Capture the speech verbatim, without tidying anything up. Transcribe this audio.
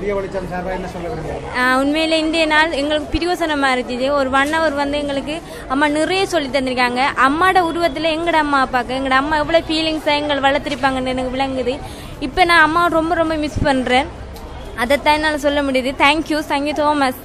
உண்மையில இந்திய நாள் எங்களுக்கு பிரியோசனமா இருந்துச்சு. ஒரு ஒன் ஹவர் வந்து எங்களுக்கு அம்மா நிறைய சொல்லி தந்திருக்காங்க. அம்மாவோட உருவத்துல எங்கட அம்மா அப்பாக்கு எங்கட அம்மா எவ்வளவு ஃபீலிங்ஸா எங்களை வளர்த்திருப்பாங்கன்னு எனக்கு விளங்குது. இப்ப நான் அம்மா ரொம்ப ரொம்ப மிஸ் பண்றேன். அதைத்தான் என்னால சொல்ல முடியுது. Thank you thank you so much.